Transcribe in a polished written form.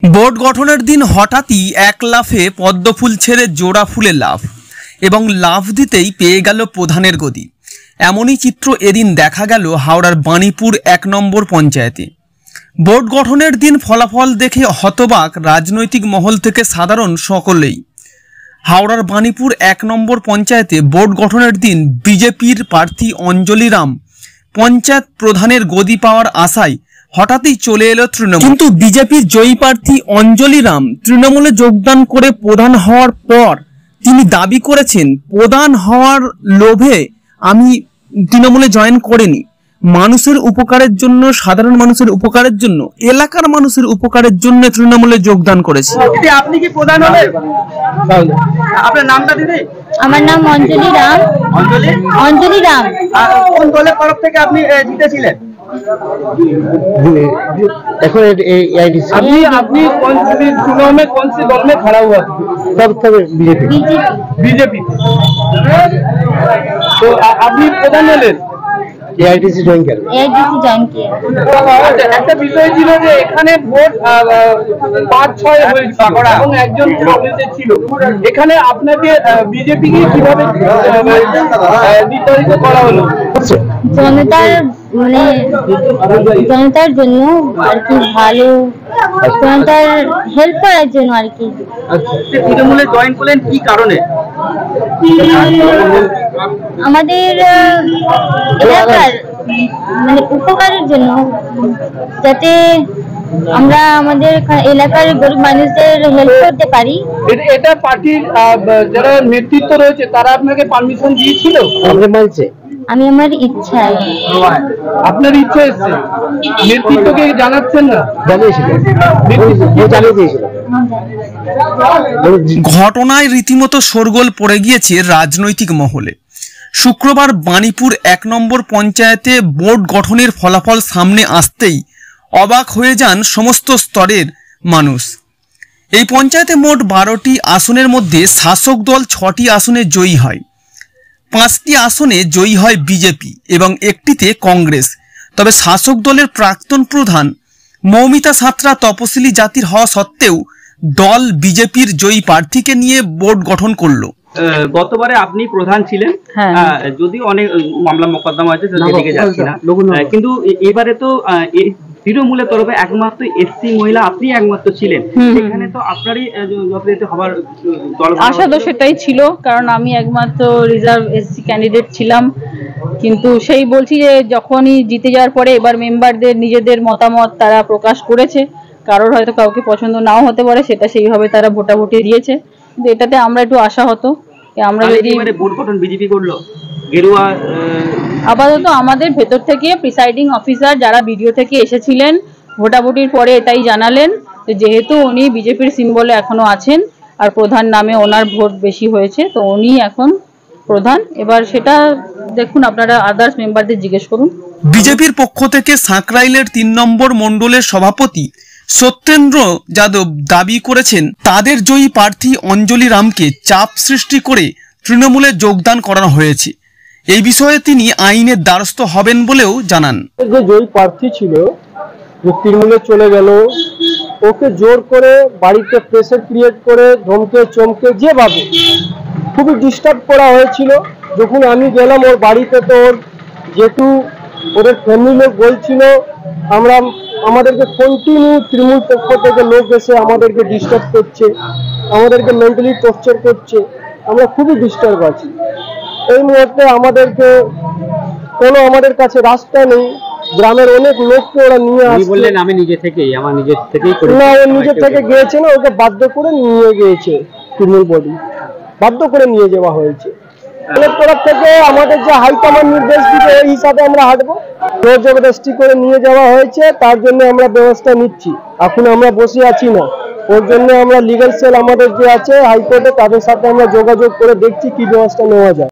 Board গঠনের দিন হঠাৎই এক লাফে পদ্মফুল ছেড়ে জোড়া ফুলে লাফ এবং লাফ দিতেই পেয়ে গেল প্রধানের গদি। এমনই চিত্র এদিন দেখা গেল হাওড়ার বাণীপুর ১ নম্বর পঞ্চায়েতে। বোর্ড গঠনের দিন ফলাফল দেখে হতবাক রাজনৈতিক মহল থেকে সাধারণ সকলেই। হাওড়ার বাণীপুর ১ নম্বর পঞ্চায়েতে বোর্ড গঠনের দিন বিজেপির প্রার্থী অঞ্জলি রাম পঞ্চায়েত প্রধানের গদি পাওয়ার আশায় হঠাৎই চলে এলো তৃণমূল। কিন্তু বিজেপির জয়ী প্রার্থী অঞ্জলি রাম তৃণমূলে যোগদান করে প্রধান হওয়ার পর তিনি দাবি করেছেন, প্রধান হওয়ার লোভে আমি তৃণমূলে জয়েন করিনি, মানুষের উপকারের জন্য, সাধারণ মানুষের উপকারের জন্য, এলাকার মানুষের উপকারের জন্য তৃণমূলে যোগদান করেছি। আপনি কি প্রধান হলেন? আপনার নামটা দিদি? আমার নাম অঞ্জলি রাম। অঞ্জলি রাম। কোন দলের তরফ থেকে আপনি জিতেছিলেন? আপনি कौन सी चुनाव में कौन सी दल में खड़ा हुआ? सब बीजेपी। तो আপনি প্রধান হলেন? এআইটিসি জয়েন করেন? এআইটিসি জয়েন কিয়া। আচ্ছা, একটা বিষয় ছিল যে এখানে ভোট ৫-৬ হয়েছিল এবং একজন কংগ্রেসের ছিল। এখানে আপনাকে বিজেপি কে কিভাবে নির্ধারিত করা হলো? জনতার জন্য আর কি, ভালো জনতার হেল্প করার জন্য আর কি। তৃণমূলে জয়েন করলেন কি কারণে? আমাদের এলাকার উপকারের জন্য, যাতে আমরা আমাদের এলাকার গরিব মানুষদের হেল্প করতে পারি। এটা পার্টির যারা নেতৃত্ব রয়েছে তারা আপনাকে পারমিশন দিয়েছিল? আমি আমার ইচ্ছায়। আপনার ইচ্ছা এসছে, নেতৃত্বকে জানাচ্ছেন না? ঘটনায় রীতিমতো শোরগোল পড়ে গিয়েছে রাজনৈতিক মহলে। শুক্রবার বাণীপুর ১ নম্বর পঞ্চায়েতে বোর্ড গঠনের ফলাফল সামনে আসতেই অবাক হয়ে যান সমস্ত স্তরের মানুষ। এই পঞ্চায়েতে মোট ১২টি আসনের মধ্যে শাসক দল ৬টি আসনে জয়ী হয়, ৫টি আসনে জয়ী হয় বিজেপি এবং একটিতে কংগ্রেস। তবে শাসক দলের প্রাক্তন প্রধান মৌমিতা সাঁতরা তপশিলি জাতির হওয়া সত্ত্বেও দল বিজেপির জয়ী প্রার্থীকে নিয়ে বোর্ড গঠন করলো। গতবারে আপনি প্রধান ছিলেন, যদি অনেক মামলা মোকদ্দমা আছে সেদিকে যাচ্ছি না, কিন্তু এবারে তো তৃণমূলের তরফে একমাত্র এসসি মহিলা আপনি একমাত্র ছিলেন। এখানে তো আপনারই যথাযথ হবার আশা তো সেটাই ছিল, কারণ আমি একমাত্র রিজার্ভ এসসি ক্যান্ডিডেট ছিলাম। কিন্তু সেই বলছি যে যখনই জিতে যাওয়ার পরে এবার মেম্বারদের নিজেদের মতামত তারা প্রকাশ করেছে, কারোর হয়তো কাউকে পছন্দ নাও হতে পারে, সেটা সেইভাবে তারা ভোটাভুটি দিয়েছে। কিন্তু এটাতে আমরা একটু আশা হতো আমরা যদি বোর্ড গঠন বিজেপি করলো গেরুয়া। আপাতত আমাদের ভেতর থেকে প্রিসাইডিং অফিসার যারা ভিডিও থেকে এসেছিলেন ভোটাভুটির পরে এটাই জানালেন, যেহেতু উনি বিজেপির সিম্বলে এখনো আছেন আর প্রধান নামে ওনার ভোট বেশি হয়েছে, তো উনি এখন প্রধান। এবার সেটা দেখুন, আপনারা আদার্স মেম্বারদের জিজ্ঞেস করুন। বিজেপির পক্ষ থেকে সাঁকরাইলের ৩ নম্বর মণ্ডলের সভাপতি সত্যেন্দ্র যাদব দাবি করেছেন, তাদের জয়ী প্রার্থী অঞ্জলি রামকে চাপ সৃষ্টি করে তৃণমূলে যোগদান করানো হয়েছে। এই বিষয়ে তিনি আইনের দ্বারস্থ হবেন বলেও জানান। যে জয়ী প্রার্থী ছিল, যে তৃণমূলে চলে গেল, ওকে জোর করে বাড়িতে প্রেসার ক্রিয়েট করে ধমকে চমকে যেভাবে খুবই ডিস্টার্ব করা হয়েছিল। যখন আমি গেলাম ওর বাড়িতে, তো ওর যেহেতু ওদের ফ্যামিলি লোক বলছিল আমাদেরকে কন্টিনিউ তৃণমূল পক্ষ থেকে লোক এসে আমাদেরকে ডিস্টার্ব করছে, আমাদেরকে মেন্টালি টর্চার করছে, আমরা খুবই ডিস্টার্ব আছি। এই মুহূর্তে আমাদের কাছে রাস্তা নেই, গ্রামের অনেক লোককে ওরা নিয়ে আসছে। বললেন আমি নিজে থেকেই না, ও নিজে থেকে গিয়েছে না, ওকে বাধ্য করে নিয়ে গিয়েছে তৃণমূল বডি, বাধ্য করে নিয়ে যাওয়া হয়েছে। তরফ থেকে আমাদের যে হাইকমান্ড নির্দেশ দিবে এই হিসাবে আমরা হাঁটবো। জোর জবরদস্তি করে নিয়ে যাওয়া হয়েছে, তার জন্য আমরা ব্যবস্থা নিচ্ছি। এখন আমরা বসে আছি না, ওর জন্য আমরা লিগ্যাল সেল আমাদের যে আছে হাইকোর্টে, তাদের সাথে আমরা যোগাযোগ করে দেখছি কি ব্যবস্থা নেওয়া যায়।